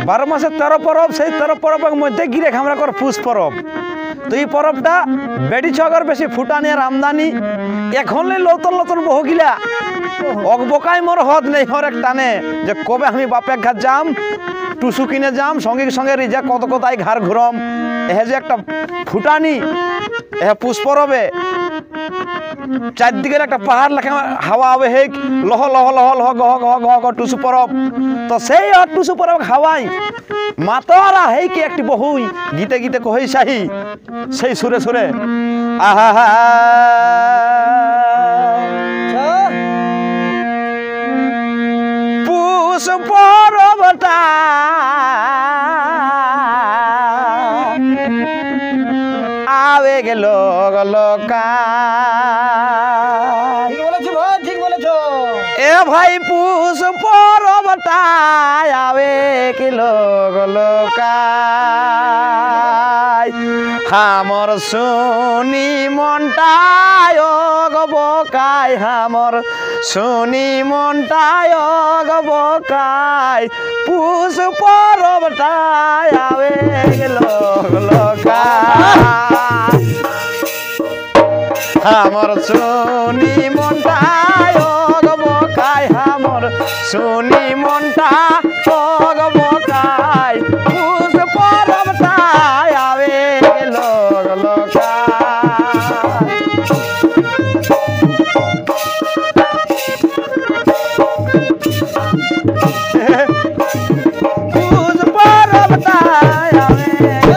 12 মাসে 13 পরব সেই 13 পরবের মধ্যে গিরে আমরা কর পুষ পরব তো এই পরবটা বেডি ছগর বেশি ফুটানি আর আমদানি এখন নতুন নতুন বহুগিলা অকবকাই মোর হদ নেই হর এক টানে যে কবে আমি বাপের ঘাট যাম টুসু কিনে যাম সঙ্গে সঙ্গে রিজা কত কোথায় ঘর ঘুরম এ যে একটা ফুটানি এ পুষ পরবে চারদিকের একটা পাহাড় লেখা হাওয়া হবে হে লহ লহ লহ লহ গহ গহ গহ গহ টুসু পরব তো সেই টুসু পরব হাওয়াই মাতরা হেই কি একটি বহুই গীতে গীতে কহই সাহি সেই সুরে সুরে আহা পুষ পরবটা আবে গেল গলকা এ ভাই পুষ পরবটা আবে গেল গলকা হামর শুনি মনটায় গবকাই হামর শুনি মনটায় গবকাই পুষ পরবটায় আবে গেল গলকা হামর শুনি মনটায় গবকাই হামর শুনি মনটা গবকাই পুষ পরবটায় আবে গেল গলকা পুষ পরবটায় আবে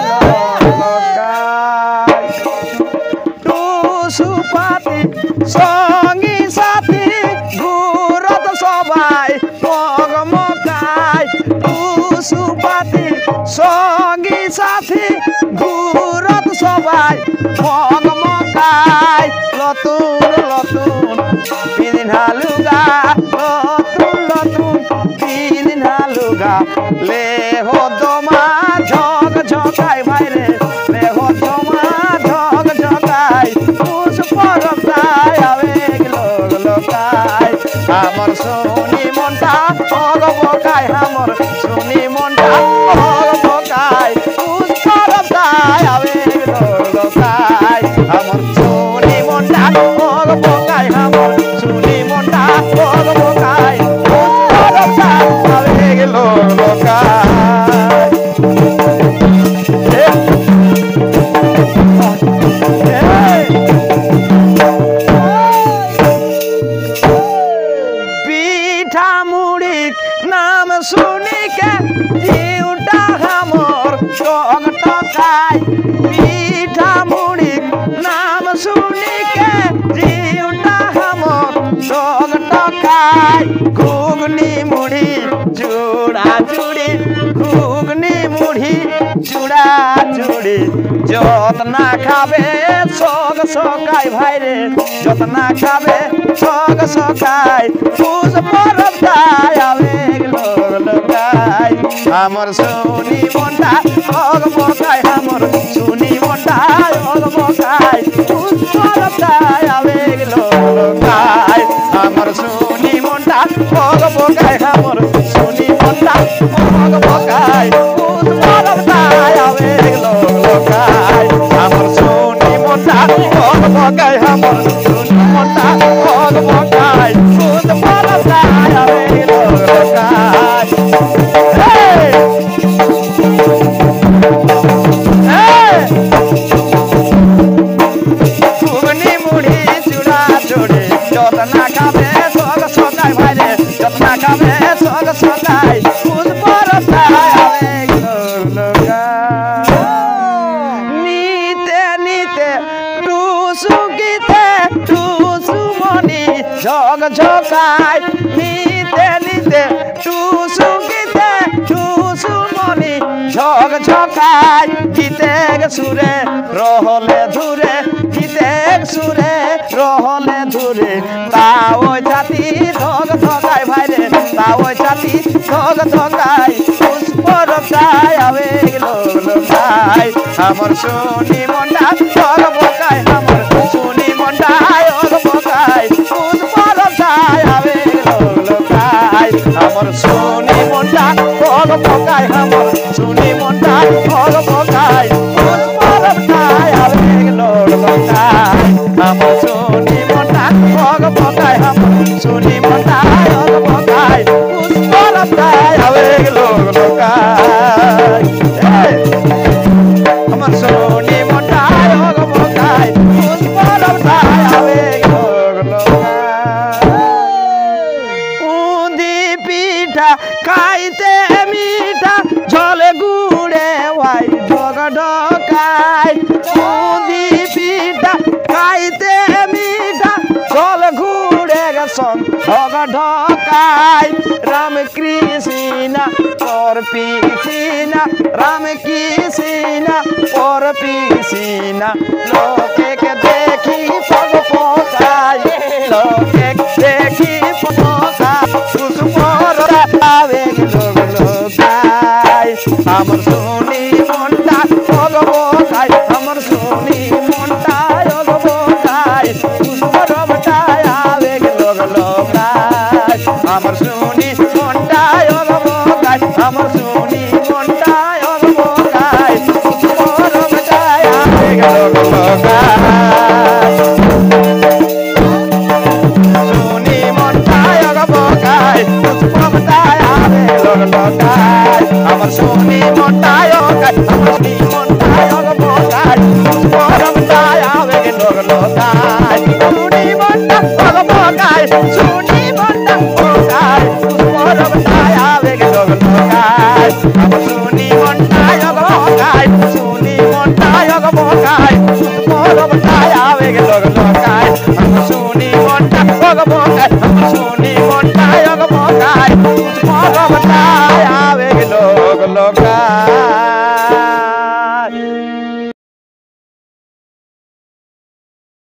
টুসু পাতি সঙ্গী সাথী ঘুরত সবাই মগমকাই টুসু পাতি সঙ্গী সাথী ঘুরত সবাই মগমকাই নতুন নতুন পিন্হা লুগা নতুন নতুন পিন্হা লুগা লেহ দমা ঝক ঝকাই ভাইরে লেহ দমা ঝক ঝকাই পুষ পরবটায় আবে গেল গলকাই আমার শুনি মনটা অগবকাই আমার শুনি মনটা অগবকাই পুষ পরবটায় আবে গেল গলকাই আমার শুনি মনটা অগবকাই আমার শুনি মনটা অগবকাই পুষ পরবটায় আবে গেল গলকাই পিঠা মুড়ি নাম শুনি কে জিউটা হামর টক টকাই পিঠা মুড়ি নাম শুনি কে জিউটা হামর টক টকাই ঘুগনি মুড়ি চূড়া চুড়ি ঘুগনি মুড়ি চূড়া চুড়ি যত না খাবে সগ সকাই ভাইরে যত না খাবে সগ সকাই পুষ পরবটায় আবে গেল গলকাই আমার শুনি মনটা অগবকাই আমার শুনি মনটা অগবকাই পুষ পরবটায় আবে গেল গলকাই আমার শুনি মনটা অগবকাই আমার শুনি মনটা অগবকাই পুষ পরবটায় আবে গেল গলকাই আমার শুনি মনটা অগবকাই আমার শুনি মনটা অগবকাই পুষ পরবটায় আবে গেল গলকাই ঘুগনি মুড়ি চূড়া চুড়ি যত না খাবে সগ সকাই ভাইরে যত না খাবে সগ সকাই পুষ পরবটায় আবে গেল গলকাই নিতে নিতে টুসু গীতে টুসু মনি ঝক ঝকাই নিতে নিতে টুসু গীতে টুসু মনি ঝক ঝকাই গীতে সুরে রহলে ধুরে গীতে সুরে রহলে ধুরে তা ওই ছাতি ঝক ঝকাই ভাইরে তা ওই ছাতি ঝক ঝকাই পুষ পরবটায় আবে গেল গলকাই আমার শুনি মনটা অগবকাই আমার শুনি মনটা অগবকাই পুষ পরবটায় আবে গেল গলকাই আমার শুনি মনটা অগবকাই বকাই আমার শুনি মনটা অগ বকাই পুষ্পরতায় আবেগ লোক লোকাই আমার শুনি মনটা অগ বকাই আমার শুনি মনটা অগ বকাই পুষ্পরতায় আবেগ লোক লোকাই আমার শুনি মনটা অগ বকাই পুষ্পরতায় আবেগ লোক লোকাই পিঠা খাইতে মিঠা ঝলে গুড়ে ওয়াই ঢক ঢকাই মুদি পিঠা খাইতে মিঠা ঝলে গুড়ে গেছন ঢক ঢকাই রাম কৃষ্ণ পর পিসিনা রাম কৃষ্ণ পর পিসিনা লোকে দেখি পগ পকাই লোকে দেখি পকাই আবেগ লোক লোকাই আমার শুনি মনটা অগ বকাই আমার শুনি মনটা অগ বকাই পুষ্পরতায় আবেগ লোক লোকাই আমার শুনি মনটা অগ বকাই আমার শুনি মনটা অগ বকাই পুষ্পরতায় আবেগ লোক লোকাই শুনি মনটা অগ বকাই পুষ্পরতায় আবেগ লোক লোকাই আমার শুনি মনটা অগাই আমার শুনি মনটা অগ বকাই পুষ্পরতায় আবেগ লোক লোকাই শুনি মনটা অগ বকাই শুনি মনটা বকাই পুষ্পরতায় আবেগ লোক লোকাই আমার শুনি মনটা অগ বকাই শুনি মনটা অগ বকাই পুষ্পরতায় আবেগ লোক লোকাই আমার শুনি মনটা অগ বকাই আমার শুনি মনটা অগ বকাই পুষ্পরতায় আবেগ লোক লোকাই